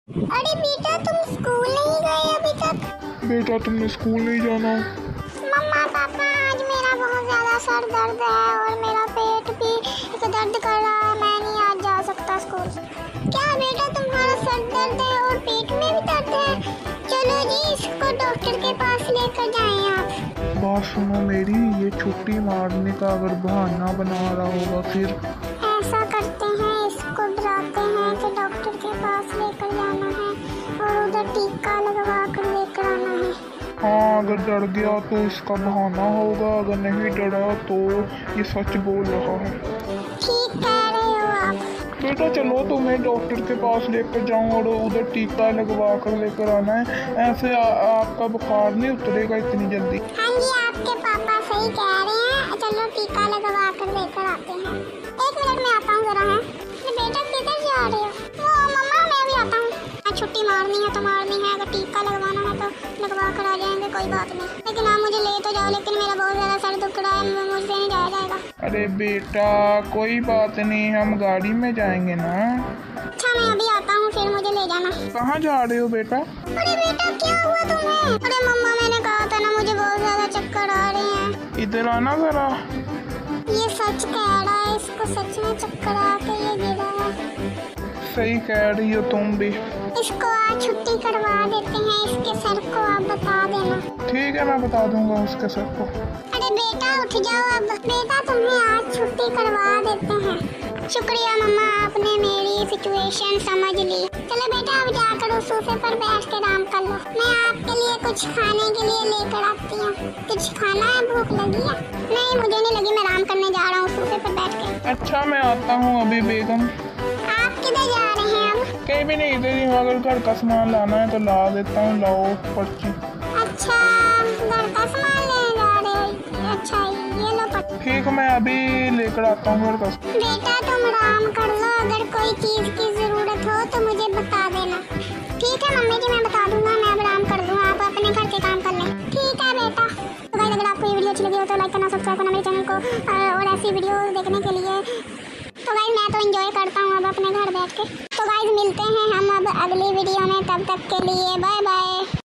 अरे बेटा तुम स्कूल नहीं गए अभी तक? बेटा तुमने स्कूल नहीं जाना? मम्मा पापा आज मेरा बहुत ज़्यादा सर दर्द है और मेरा पेट भी दर्द कर रहा है, मैं नहीं आज जा सकता स्कूल। क्या बेटा तुम्हारा सर दर्द है और पेट में भी दर्द है? चलो जी इसको डॉक्टर के पास लेकर जाएं आप। बात सुनो मेरी, ये छुट्टी मारने का अगर बहाना बना रहा होगा फिर ऐसा करते हैं, इसको डराते हैं कि डॉक्टर के पास लेकर जाना है और उधर टीका लगवा कर लेकर आना है। हाँ, अगर डर गया तो इसका बहाना होगा, अगर नहीं डरा तो ये सच बोल रहा है। ठीक कह रहे हो आप। बेटा चलो तुम्हें डॉक्टर के पास लेकर जाऊँ और उधर टीका लगवा कर लेकर आना है। ऐसे आपका बुखार नहीं उतरेगा इतनी जल्दी। हाँ जी आपके पापा सही कह रहे हैं, चलो टीका लगवा कर लेकर आते हैं। एक मिनट में आता हूँ जरा। है बेटा किधर जा रहे हो? वो मम्मा मैं भी आता हूँ। छुट्टी मारनी है तो मारनी है, अगर टीका लगवाना है तो लगवा कर आ जाएंगे, कोई बात नहीं। लेकिन आप मुझे ले तो जाओ, लेकिन मेरा बहुत ज़्यादा सर दुख रहा है, मुझसे नहीं जाया जाएगा। अरे बेटा कोई बात नहीं, हम गाड़ी में जाएंगे ना। अच्छा मैं अभी आता हूँ, फिर मुझे ले जाना। कहाँ जा रहे हो बेटा? अरे बेटा क्या हुआ तुम्हें? अरे मम्मा मैंने कहा था ना मुझे बहुत ज़्यादा चक्कर आ रहे हैं। इधर आना जरा। ये सच कह रहा है, इसको सच में चक्कर आके ये गिरा है। सही कह रही हो तुम भी। इसको आज छुट्टी करवा देते हैं, इसके सर को आप बता देना। ठीक है मैं बता दूंगा उसके सर को। अरे बेटा उठ जाओ अब। बेटा तुम्हें आज छुट्टी करवा देते हैं। शुक्रिया मम्मा, आपने मेरी सिचुएशन समझ ली। चलो बेटा अब जाकर उस सोफे पर बैठ के आराम कर लो, मैं आपके लिए कुछ खाने के लिए लेकर आती हूँ। कुछ खाना है, भूख लगी है? नहीं मुझे नहीं लगी, मैं आराम करने जा रहा हूँ सोफे पर बैठ के। अच्छा मैं आता हूँ अभी बेगम। आप किधर जा रहे हैं अब? कहीं भी नहीं, इधर ही हूँ। अगर घर का सामान लाना है तो ला देता हूँ, लाओ पर्ची। अच्छा घर का सामान लेने जा रहे हो? अच्छा ये लो पर्ची। ठीक है मैं अभी लेकर आता हूँ घर का। बेटा तुम आराम कर लो, अगर कोई चीज़ की ज़रूरत हो तो मुझे बता देना। ठीक है मम्मी जी मैं बता दूंगा, मैं अब आराम कर दूंगा, आप अपने घर के काम कर लें। ठीक है बेटा। तो गाइस अगर आपको ये वीडियो अच्छी लगी हो तो लाइक करना, सब्सक्राइब करना मेरे चैनल को, और ऐसी वीडियो देखने के लिए। तो गाइस मैं तो एंजॉय करता हूँ अब अपने घर बैठ के। तो गाइस मिलते हैं हम अब अगली वीडियो में, तब तक के लिए बाय बाय।